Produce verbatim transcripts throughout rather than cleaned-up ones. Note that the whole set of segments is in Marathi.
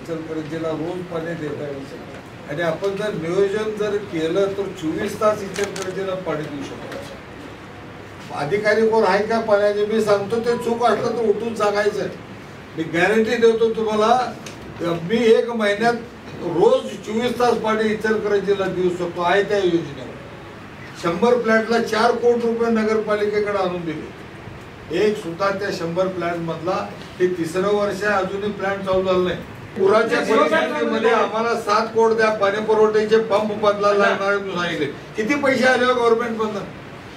इचलकरंजीला रोज पाणी देता येऊ शकतं आणि आपण जर नियोजन जर केलं तर चोवीस तास इचलकरंजीला पाणी देऊ शकतो. अधिकारी कोण आहे का पाण्याचे मी सांगतो ते चूक असलं तर उठून सांगायचं. मी गॅरंटी देतो तुम्हाला मी एक महिन्यात रोज चोवीस तास पाणी इचलकरंजीला देऊ शकतो आहे त्या योजनेवर. शंभर प्लॅटला चार कोटी रुपये नगरपालिकेकडे आणून दिले. एक सुद्धा त्या शंभर प्लॅट मधला हे तिसरं वर्ष आहे अजूनही प्लॅट चालू झालं नाही. पुराच्या परिस्थितीमध्ये आम्हाला सात कोटी द्या पाणी पुरवठ्याचे पंप बदलायला लागणार सांगितले. किती पैसे आले गव्हर्नमेंट मधून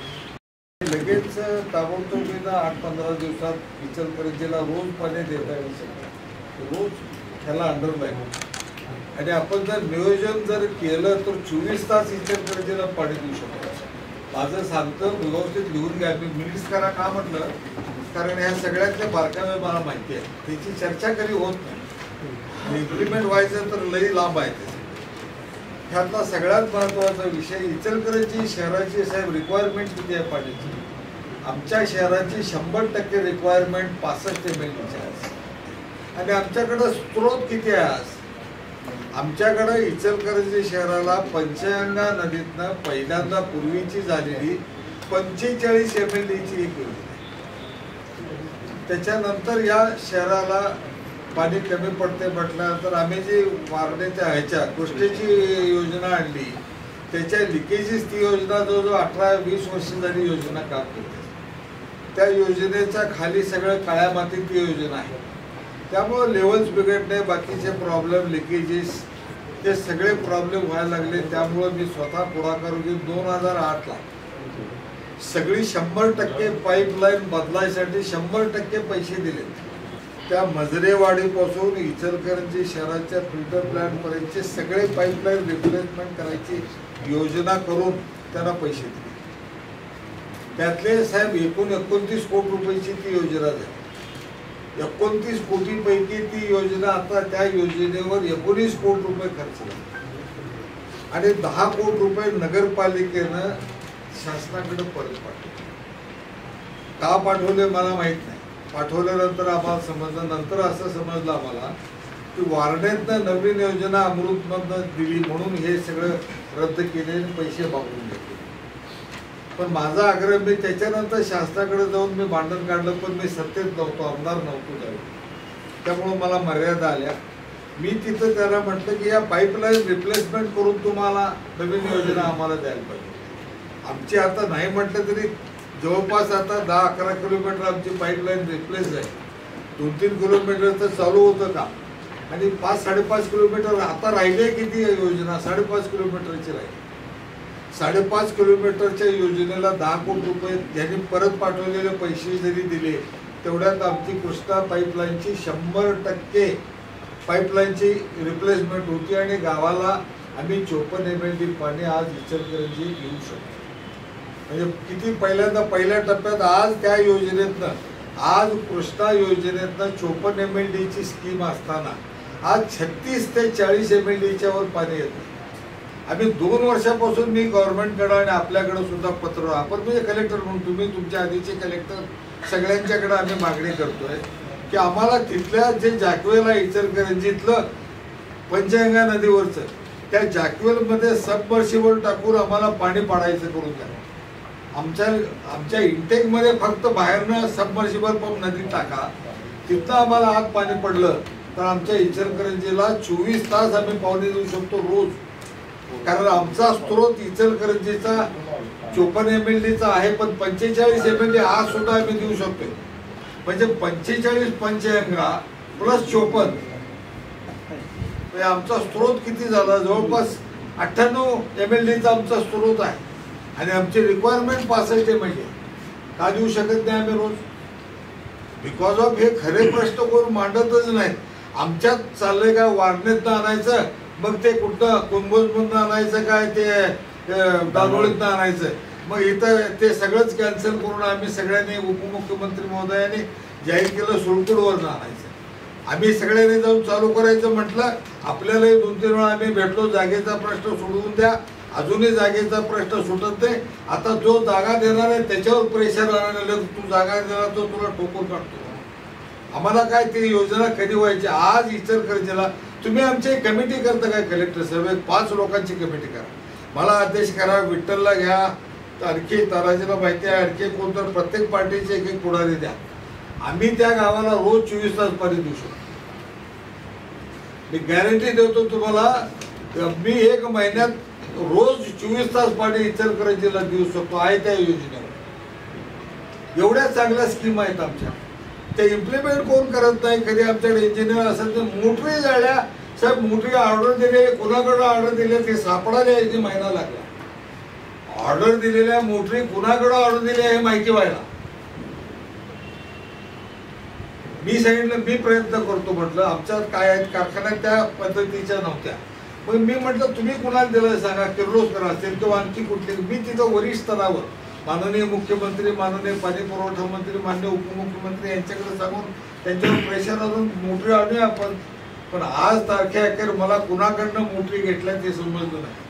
लगेच ताबडतोबीनं आठ पंधरा दिवसात इचलकरंजीला रोज पाणी देता येऊ शकतं. रोज त्याला अंडरलाईन आणि आपण जर नियोजन जर केलं तर चोवीस तास इचलकरंजीला पाणी देऊ शकतो. माझं सांगतं व्यवस्थित लिहून घ्या. मी मिनिट्स करा का म्हटलं कारण ह्या सगळ्यातले बारकावे मला माहिती आहे. त्याची चर्चा कधी होत नाही. इम्प्लिमेंट व्हायचं तर लई लांब आहे. ह्यातला सगळ्यात महत्त्वाचा विषय इचलकरंजी शहराची साहेब रिक्वायरमेंट किती आहे पाण्याची. आमच्या शहराची शंभर टक्के रिक्वायरमेंट पासष्ट एम एल डीची आहे आणि आमच्याकडं स्त्रोत किती आहे. आमच्याकडं इचलकरंजी शहराला पंचगंगा नदीतनं पहिल्यांदा पूर्वीची झालेली पंचेचाळीस एम एल डीची एक योजना. त्याच्यानंतर या शहराला पाणी कमी पडते म्हटल्यानंतर आम्ही जी वारणेच्या ह्याच्या गोष्टीची योजना आणली त्याच्या लिकेजेस ती योजना जवळजवळ अठरा वीस वर्ष झाली योजना काम करते. त्या योजनेच्या खाली सगळं काळ्या मातीत ती योजना आहे. त्यामुळं लेवल्स बिघडणे बाकीचे प्रॉब्लेम लिकेजेस ते सगळे प्रॉब्लेम व्हायला लागले. त्यामुळं मी स्वतः पुढाकार घेऊन दोन हजार आठला सगळी शंभर टक्के पाईपलाईन बदलायसाठी शंभर टक्के पैसे दिले. त्या मजरेवाडीपासून इचलकरंजी शहराच्या फिल्टर प्लॅन्टपर्यंतचे सगळे पाईपलाईन रिप्लेसमेंट करायची योजना करून त्यांना पैसे दिले. त्यातले साहेब एकूण एकोणतीस कोटी रुपयाची ती योजना झाली. एकोणतीस कोटीपैकी ती योजना आता त्या योजनेवर एकोणीस कोटी रुपये खर्च झाले आणि दहा कोटी रुपये नगरपालिकेनं शासनाकडे परत पाठवले. का पाठवले मला माहित नाही. पाठवल्यानंतर आम्हाला समजलं. नंतर असं समजलं आम्हाला की वारणेतनं नवीन योजना अमृतमधनं दिली म्हणून हे सगळं रद्द केले आणि पैसे मागून घेतले. पण माझा आग्रह मी त्याच्यानंतर शासनाकडे जाऊन मी भांडण काढलं पण मी सत्तेत नव्हतो आमदार नव्हतो त्यावेळी. त्यामुळं मला मर्यादा आल्या. मी तिथं त्याला म्हटलं की या पाईपलाईन रिप्लेसमेंट करून तुम्हाला नवीन योजना आम्हाला द्यायला पाहिजे. आमची आता नाही म्हटलं तरी जवळपास आता दहा अकरा किलोमीटर आमची पाईपलाईन रिप्लेस आहे. दोन तीन किलोमीटर तर चालू होतं का आणि पाच साडेपाच किलोमीटर आता राहिले किती योजना साडेपाच किलोमीटरची राहिली. साडेपाच किलोमीटरच्या योजनेला दहा कोटी रुपये ज्यांनी परत पाठवलेले पैसे जरी दिले तेवढ्यात आमची कृष्णा पाईपलाईनची शंभर टक्के पाईपलाईनची रिप्लेसमेंट होती आणि गावाला आम्ही चोपन्न एम एल डी पाणी आज इचलकरंजी घेऊ शकतो. म्हणजे किती पहिल्यांदा पहिल्या टप्प्यात आज त्या योजनेतनं आज कृष्णा योजनेतनं चोपन्न एम एल डीची स्कीम असताना आज छत्तीस ते चाळीस एम एल डीच्या वर पाणी येतं. आम्ही दोन वर्षापासून मी गव्हर्नमेंटकडे आणि आपल्याकडे सुद्धा पत्र आपण म्हणजे कलेक्टर म्हणून तुम्ही तुमच्या आधीचे कलेक्टर सगळ्यांच्याकडे आम्ही मागणी करतोय की आम्हाला तिथल्या जे जॅकवेल आहे इचलकरंजीतलं पंचगंगा नदीवरचं त्या जॅकवेलमध्ये सबमर्सिबल टाकून आम्हाला पाणी पाडायचं करून द्या. आमच्या आमच्या इंटेकमध्ये फक्त बाहेरनं सबमर्सिबल पंप नदीत टाका. तिथनं आम्हाला आत पाणी पडलं तर आमच्या इचलकरंजीला चोवीस तास आम्ही पाणी देऊ शकतो रोज. कारण आमचा स्त्रोत इचलकरंजीचा चोपन्न एम एल डीचा आहे पण पंचेचाळीस एम एल डी आज सुद्धा आम्ही देऊ शकतो. म्हणजे पंचेचाळीस पंचगंगा प्लस चोपन्न म्हणजे आमचा स्त्रोत किती झाला जवळपास अठ्ठ्याण्णव एम एल डीचा आमचा स्त्रोत आहे आणि आमची रिक्वायरमेंट पासष्ट एम एल डी का देऊ शकत नाही आम्ही रोज. बिकॉज ऑफ हे खरे प्रश्न कोण मांडतच नाहीत. आमच्यात चाललंय काय वारणेतनं आणायचं मग ते कुठं कुंभोजमधून आणायचं काय ते दानोळीतनं आणायचं मग इथं ते सगळंच कॅन्सल करून आम्ही सगळ्यांनी उपमुख्यमंत्री महोदयांनी जाहीर केलं सोलपूरवरनं आणायचं. आम्ही सगळ्यांनी जाऊन चालू करायचं म्हटलं. आपल्यालाही दोन तीन वेळा आम्ही भेटलो. जागेचा प्रश्न सोडवून द्या. अजूनही जागेचा प्रश्न सुटत नाही. आता जो जागा देणार आहे त्याच्यावर प्रेशर आणायला तू जागा देणार तो तुला ठोकून काढतो. आम्हाला काय ती योजना कधी व्हायची. आज इचलकरंजीला तुम्ही आमची कमिटी करता काय कलेक्टर साहेब, एक पाच लोकांची कमिटी करा, मला आदेश करा, विठ्ठलला घ्या, आणखी ताराजीला माहिती आहे, आणखी कोणतं प्रत्येक पार्टीचे एक एक पुढारी द्या. आम्ही त्या गावाला रोज चोवीस तास पाणी देऊ शकतो. मी गॅरंटी देतो तुम्हाला, मी एक महिन्यात रोज चोवीस तास पाणी इचलकरंजीला देऊ शकतो आहे त्या योजनेवर. एवढ्या चांगल्या स्कीम आहेत आमच्या, ते इम्प्लिमेंट कोण करत नाही. कधी आमच्याकडे इंजिनियर असेल तर मोटरी जाळ्या साहेब, मोटरी ऑर्डर दिले, कुणाकडे ऑर्डर दिले ते सापडायला यायची महिना लागला. ऑर्डर दिलेल्या मोटरी कुणाकडे ऑर्डर दिल्या हे माहिती व्हायला मी सांगितलं मी प्रयत्न करतो म्हटलं. आमच्यात काय आहेत कारखान्यात त्या पद्धतीच्या नव्हत्या. मग मी म्हटलं तुम्ही कुणाला दिलं सांगा, किर्लोस्कर असेल किंवा आणखी कुठली. मी तिथं वरिष्ठ स्तरावर माननीय मुख्यमंत्री, माननीय पाणी पुरवठा मंत्री, माननीय उपमुख्यमंत्री यांच्याकडे सांगून त्यांच्यावर प्रेशर आणून मोटरी आणूया आपण. पण आज तारखेअखेर मला कुणाकडनं मोटरी घेतल्या ते समजलं नाही.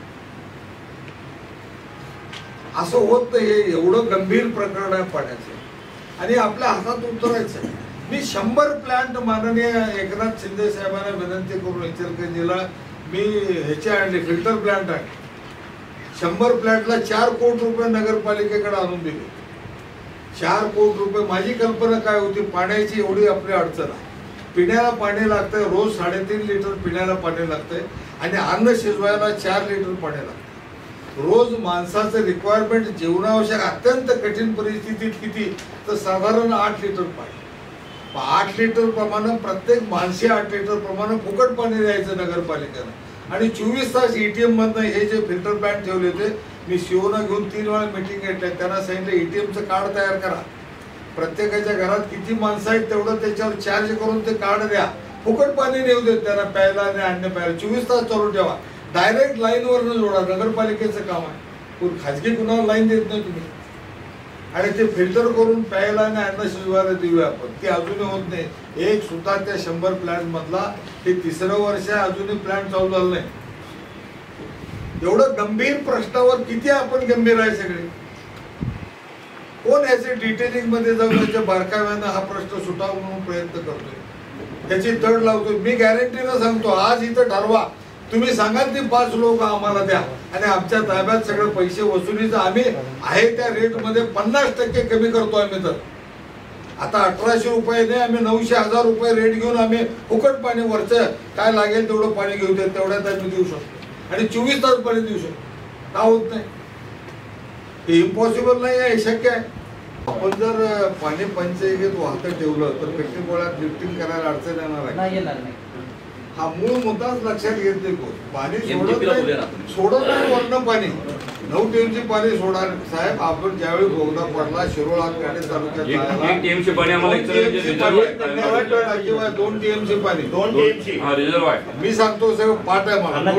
असं होत नाही. एवढं गंभीर प्रकरण आहे पाण्याचं आणि आपल्या हातात उतरायचं. मी शंभर प्लांट माननीय एकनाथ शिंदे साहेबांना विनंती करून इचलकरंजीला मी ह्याचे आणले, फिल्टर प्लांट आहे. शंभर प्लांटला चार कोटी रुपये नगरपालिकेकडे आणून दिले. चार कोटी रुपये. माझी कल्पना काय होती, पाण्याची एवढी आपली अडचण आहे, पिण्याला पाणी लागतंय, रोज साडेतीन लिटर पिण्याला पाणी लागतंय आणि अन्न शिजवायला चार लिटर पाणी लागतं. रोज माणसाचं रिक्वायरमेंट जीवनावश्यक अत्यंत कठीण परिस्थितीत किती तर साधारण आठ लिटर पाणी. आठ लिटर प्रमाणे प्रत्येक माणसे आठ लिटर प्रमाणे फुकट पाणी द्यायचं नगरपालिकेनं. आणि चोवीस तास ईटीएम मधनं हे जे फिल्टर प्लांट ठेवले होते, मी शिवना घेऊन तीन वेळा मिटिंग घेतल्या. त्यांना सांगितलं ईटीएमचं कार्ड तयार करा, प्रत्येकाच्या घरात किती माणसं आहेत तेवढं त्याच्यावर चार्ज करून ते कार्ड द्या, फुकट पाणी नेऊ देत त्यांना प्यायला आणि अन्य प्यायला. चोवीस तास चालू ठेवा, डायरेक्ट लाईनवरनं जोडा. नगरपालिकेचं काम आहे, खाजगी कुणाला लाईन देत नाही तुम्ही. आणि ते फिल्टर करून प्यायला आणि अन्न शिजवायला देऊया आपण. ते अजूनही होत नाही. एक सुद्धा त्या शंभर प्लांट मधला हे तिसरं वर्ष आहे, अजूनही प्लांट चालू झालं नाही. एवढं गंभीर प्रश्नावर किती आपण गंभीर आहे सगळे. कोण याचे डिटेलिंग मध्ये जाऊन याच्या बारकाव्यानं हा प्रश्न सुटावा म्हणून प्रयत्न करतोय, त्याची तड लावतोय. मी गॅरंटीनं सांगतो, आज इथं ठरवा, तुम्ही सांगाल ती पाच लोक आम्हाला द्या आणि आमच्या ताब्यात सगळं पैसे वसुलीचं आम्ही आहे त्या रेट मध्ये पन्नास टक्के कमी करतो आम्ही. तर आता अठराशे रुपये नाही, आम्ही नऊशे हजार रुपये रेट घेऊन आम्ही फुकट पाणी वरचं काय लागेल तेवढं पाणी घेऊ दे, तेवढ्यात आम्ही देऊ शकतो आणि चोवीस तास पाणी देऊ शकतो. का होत नाही? हे इम्पॉसिबल नाही आहे, शक्य आहे. आपण जर पाणी पंचायतीत वाहतं ठेवलं तर पेटी गोळ्यात लिफ्टिंग करायला अडचण येणार आहे. हा मूळ मुद्दाच लक्षात घेत नाही. पाणी सोडत नाही, सोडत नाही वरनं पाणी. नऊ टीएमसी पाणी सोडा साहेब. आपण ज्यावेळी बोगदा पडला शिरोळ हातकाटे तालुक्यात किंवा दोन टीएमसी पाणी, दोन टीएमसी मी सांगतो साहेब पाठ आहे मला.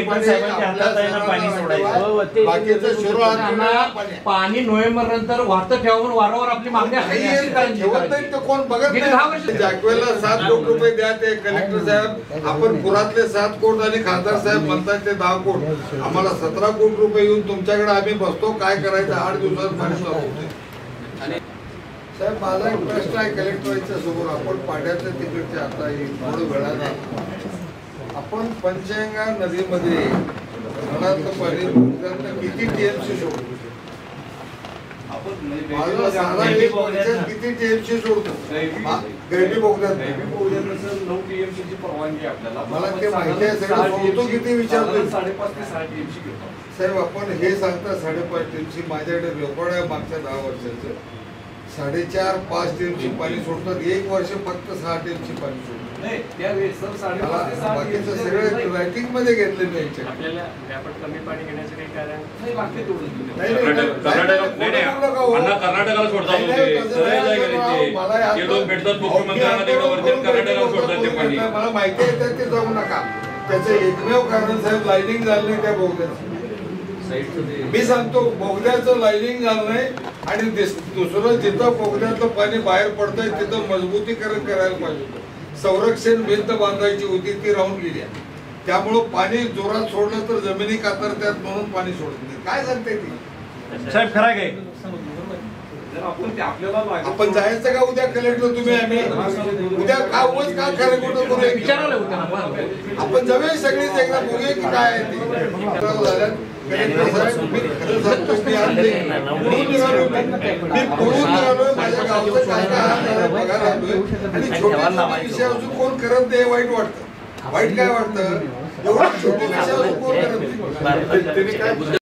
बाकीचं शिरोळ हातकाटे पाणी नोव्हेंबर नंतर वाहतं ठेवून वारंवार आपली मागणी ठेवत नाही. तर कोण बघत नाही. जागवेला सात कोटी रुपये द्या ते कलेक्टर साहेब, आपण पुरातले सात कोट आणि खासदार साहेब म्हणतात ते दहा कोट, आम्हाला सतरा कोटी रुपये येऊन तुमच्याकडे आम्ही बसतो, काय करायचं आठ दिवसात पाणी चालू. साहेब माझा एक प्रश्न आहे कलेक्टरच्या समोर. आपण पाण्याच्या तिकडचे आता थोडं वेळानं आपण पंचगंगा नदीमध्ये धरणातलं पाणी किती टीएमसी सोडतो? माझा साधा एक वर्षात किती टीएमसी सोडतो? गैरी बोगद्यात नऊ टीएमसी ची परवानगी आपल्याला. मला ते माहिती आहे सगळं. सोडतो किती विचारतो? साडेपाच ते सहा टीएमसी घेतो साहेब. आपण हे सांगता साडेपाच टीएमसी, माझ्याकडे रेकॉर्ड आहे मागच्या दहा वर्षाचं. साडेचार पाच टीएमसी पाणी सोडतात, एक वर्ष फक्त सहा टीएमसी पाणी सोडतात. नाही त्यावेळेस सर साडेपाच ते सहा बाकीचं सगळं रायटिंग मध्ये घेतले मी याच्या. आपल्याला व्यापक कमी पाणी घेण्याचं काही कारण नाही, लागते तेवढं. कर्नाटकाला सोडतात मला माहिती आहे ते जाऊ नका. त्याचं एकमेव कारण साहेब लाईनिंग झालं नाही त्या बोगद्याचं. मी सांगतो बोगद्याचं लाईनिंग झालं नाही आणि दुसरं जिथं बोगद्यातलं पाणी बाहेर पडतंय तिथं मजबूतीकरण करायला पाहिजे. संरक्षण भिंत बांधायची होती ती राहून गेली. त्यामुळं पाणी जोरात सोडलं तर जमिनी कातरतात म्हणून पाणी सोडत नाही. काय सांगते ती साहेब? खरं काय जर आपण ते आपल्याला लागेल- आपण जायचं का उद्या कलेक्टर तुम्ही आम्ही उद्या का उगाच का खरं खोटं करूया विचारायला होतं ना आपण. आपण जाऊया सगळीच एकदा बघूया की काय आहे ते झालं. कलेक्टर साहेब मी खरं सांगतो मी आज ते पळून निघालो मी पळून निघालोय माझ्या गावचं काय काय हाल झालंय बघायला लागलोय आणि छोटे छोटे विषय अजून कोण करत नाही वाईट वाटतं वाईट काय वाटतं एवढं छोटे विषय अजून कोण करत नाही.